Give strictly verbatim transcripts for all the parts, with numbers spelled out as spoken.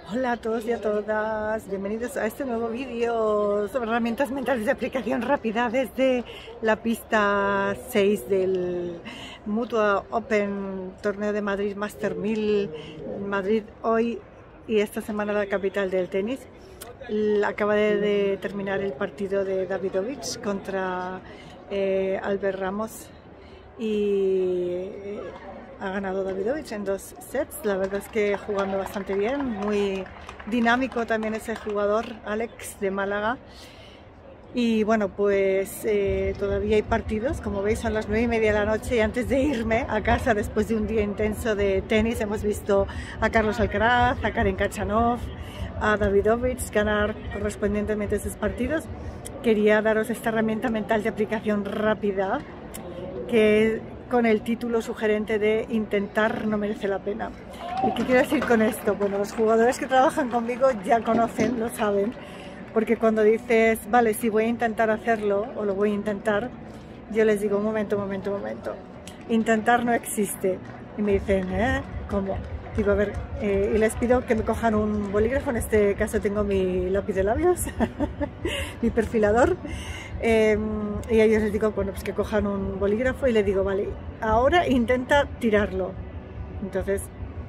Hola a todos y a todas, bienvenidos a este nuevo vídeo sobre herramientas mentales de aplicación rápida desde la pista seis del Mutua Open Torneo de Madrid Master mil, Madrid hoy y esta semana la capital del tenis. Acaba de, de terminar el partido de Davidovich contra eh, Albert Ramos y eh, ha ganado Davidovich en dos sets. La verdad es que jugando bastante bien, muy dinámico también ese jugador, Alex de Málaga. Y bueno, pues eh, todavía hay partidos, como veis son las nueve y media de la noche y antes de irme a casa después de un día intenso de tenis hemos visto a Carlos Alcaraz, a Karen Khachanov, a Davidovich ganar correspondientemente esos partidos. Quería daros esta herramienta mental de aplicación rápida que con el título sugerente de intentar no merece la pena. ¿Y qué quiero decir con esto? Bueno, los jugadores que trabajan conmigo ya conocen, lo saben, porque cuando dices, vale, si voy a intentar hacerlo o lo voy a intentar, yo les digo, un momento, un momento, un momento, intentar no existe. Y me dicen, ¿eh? ¿Cómo? Digo, a ver, eh, y les pido que me cojan un bolígrafo, en este caso tengo mi lápiz de labios, mi perfilador, eh, y a ellos les digo, bueno, pues que cojan un bolígrafo y les digo, vale, ahora intenta tirarlo. Entonces,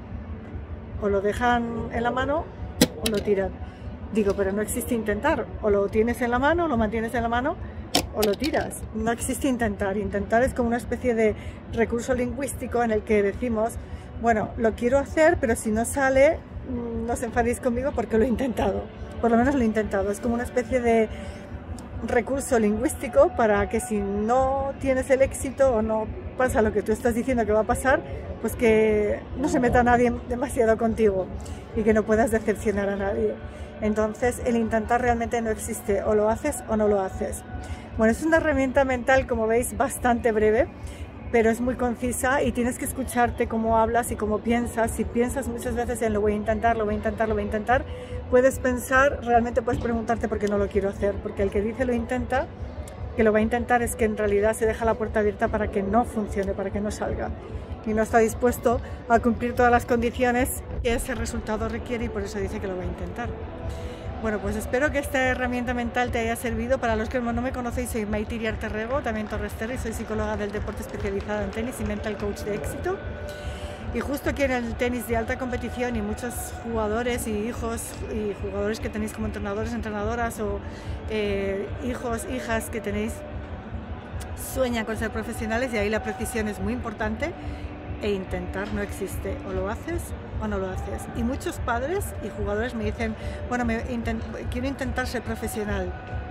o lo dejan en la mano o lo tiran. Digo, pero no existe intentar, o lo tienes en la mano, o lo mantienes en la mano, o lo tiras. No existe intentar. Intentar es como una especie de recurso lingüístico en el que decimos, bueno, lo quiero hacer, pero si no sale, no os enfadéis conmigo porque lo he intentado. Por lo menos lo he intentado. Es como una especie de recurso lingüístico para que si no tienes el éxito o no pasa lo que tú estás diciendo que va a pasar, pues que no se meta nadie demasiado contigo y que no puedas decepcionar a nadie. Entonces, el intentar realmente no existe. O lo haces o no lo haces. Bueno, es una herramienta mental, como veis, bastante breve, pero es muy concisa y tienes que escucharte cómo hablas y cómo piensas. Si piensas muchas veces en lo voy a intentar, lo voy a intentar, lo voy a intentar, puedes pensar, realmente puedes preguntarte por qué no lo quiero hacer, porque el que dice lo intenta, que lo va a intentar es que en realidad se deja la puerta abierta para que no funcione, para que no salga y no está dispuesto a cumplir todas las condiciones que ese resultado requiere y por eso dice que lo va a intentar. Bueno, pues espero que esta herramienta mental te haya servido. Para los que no me conocéis, soy Maite Iriarte Rego, también Torres Terry, soy psicóloga del deporte especializada en tenis y mental coach de éxito. Y justo aquí en el tenis de alta competición y muchos jugadores y hijos y jugadores que tenéis como entrenadores, entrenadoras o eh, hijos, hijas que tenéis, sueñan con ser profesionales y ahí la precisión es muy importante e intentar no existe. O lo haces o no lo haces. Y muchos padres y jugadores me dicen, bueno, me intent quiero intentar ser profesional.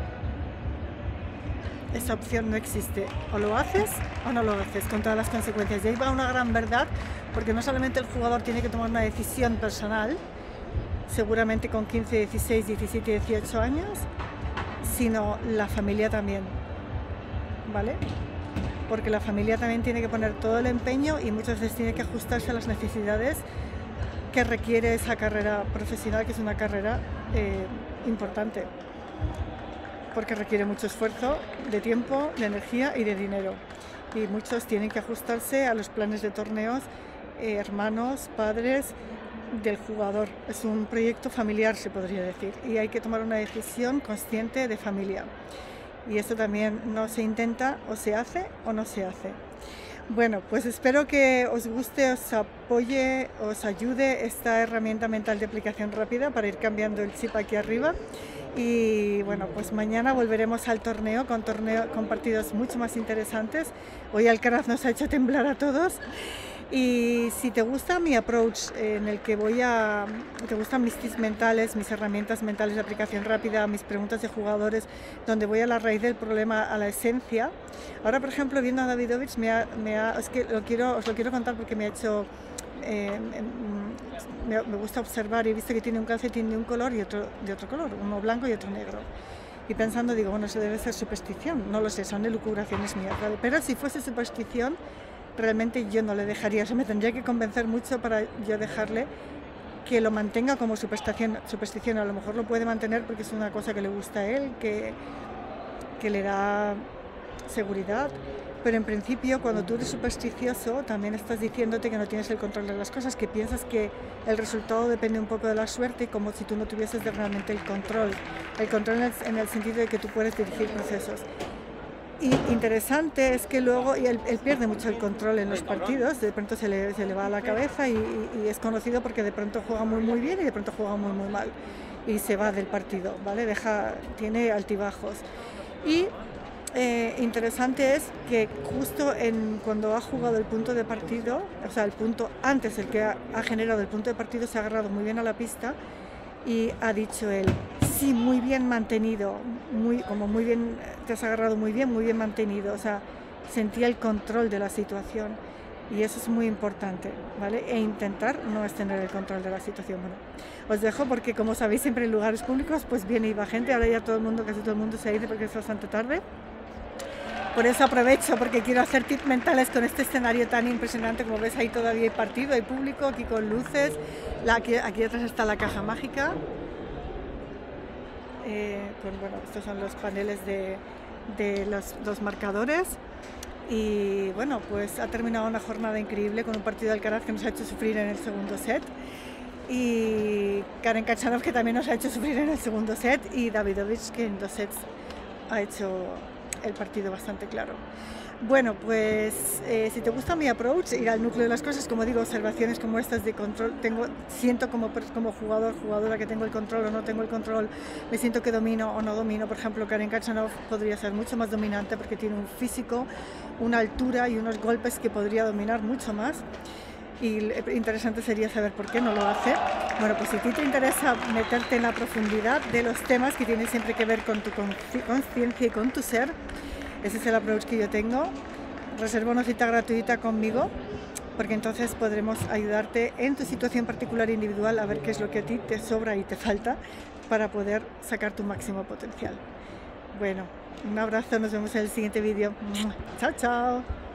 Esa opción no existe. O lo haces o no lo haces, con todas las consecuencias. Y ahí va una gran verdad, porque no solamente el jugador tiene que tomar una decisión personal, seguramente con quince, dieciséis, diecisiete, dieciocho años, sino la familia también, ¿vale? Porque la familia también tiene que poner todo el empeño y muchas veces tiene que ajustarse a las necesidades que requiere esa carrera profesional, que es una carrera eh, importante, porque requiere mucho esfuerzo de tiempo, de energía y de dinero. Y muchos tienen que ajustarse a los planes de torneos, eh, hermanos, padres del jugador. Es un proyecto familiar, se podría decir, y hay que tomar una decisión consciente de familia. Y eso también no se intenta, o se hace o no se hace. Bueno, pues espero que os guste, os apoye, os ayude esta herramienta mental de aplicación rápida para ir cambiando el chip aquí arriba. Y bueno, pues mañana volveremos al torneo con, torneo, con partidos mucho más interesantes. Hoy Alcaraz nos ha hecho temblar a todos. Y si te gusta mi approach, en el que voy a, te gustan mis tips mentales, mis herramientas mentales de aplicación rápida, mis preguntas de jugadores, donde voy a la raíz del problema, a la esencia. Ahora, por ejemplo, viendo a Davidovich, me ha, me ha, es que lo quiero, os lo quiero contar porque me ha hecho, eh, me, me gusta observar y he visto que tiene un calcetín de un color y otro de otro color, uno blanco y otro negro. Y pensando, digo, bueno, eso debe ser superstición, no lo sé, son elucubraciones mías, ¿vale? Pero si fuese superstición, realmente yo no le dejaría, o sea, me tendría que convencer mucho para yo dejarle que lo mantenga como superstición. superstición. A lo mejor lo puede mantener porque es una cosa que le gusta a él, que, que le da seguridad, pero en principio cuando tú eres supersticioso también estás diciéndote que no tienes el control de las cosas, que piensas que el resultado depende un poco de la suerte, como si tú no tuvieses de realmente el control, el control en el, en el sentido de que tú puedes dirigir procesos. Y interesante es que luego y él, él pierde mucho el control en los partidos, de pronto se le, se le va a la cabeza y, y, y es conocido porque de pronto juega muy muy bien y de pronto juega muy muy mal y se va del partido, ¿vale? Deja, tiene altibajos. Y eh, interesante es que justo en, cuando ha jugado el punto de partido, o sea, el punto antes, el que ha, ha generado el punto de partido, se ha agarrado muy bien a la pista y ha dicho él, sí, muy bien mantenido, muy, como muy bien, te has agarrado muy bien, muy bien mantenido, o sea, sentía el control de la situación y eso es muy importante, ¿vale? E intentar no es tener el control de la situación. Bueno, os dejo porque como sabéis siempre en lugares públicos pues viene y va gente, ahora ya todo el mundo, casi todo el mundo se ha ido porque es bastante tarde. Por eso aprovecho porque quiero hacer tips mentales con este escenario tan impresionante. Como ves, ahí todavía hay partido, hay público, aquí con luces. La, aquí, aquí atrás está la caja mágica. Eh, con, bueno, estos son los paneles de, de los, los marcadores. Y bueno, pues ha terminado una jornada increíble con un partido de Alcaraz que nos ha hecho sufrir en el segundo set. Y Karen Khachanov, que también nos ha hecho sufrir en el segundo set. Y Davidovich, que en dos sets ha hecho el partido bastante claro. Bueno, pues eh, si te gusta mi approach, ir al núcleo de las cosas, como digo, observaciones como estas de control, tengo, siento como, como jugador, jugadora que tengo el control o no tengo el control, me siento que domino o no domino. Por ejemplo, Karen Khachanov podría ser mucho más dominante porque tiene un físico, una altura y unos golpes que podría dominar mucho más. Y interesante sería saber por qué no lo hace. Bueno, pues si a ti te interesa meterte en la profundidad de los temas que tienen siempre que ver con tu conciencia y con tu ser, ese es el approach que yo tengo. Reserva una cita gratuita conmigo, porque entonces podremos ayudarte en tu situación particular e individual a ver qué es lo que a ti te sobra y te falta para poder sacar tu máximo potencial. Bueno, un abrazo, nos vemos en el siguiente vídeo. Chao, chao.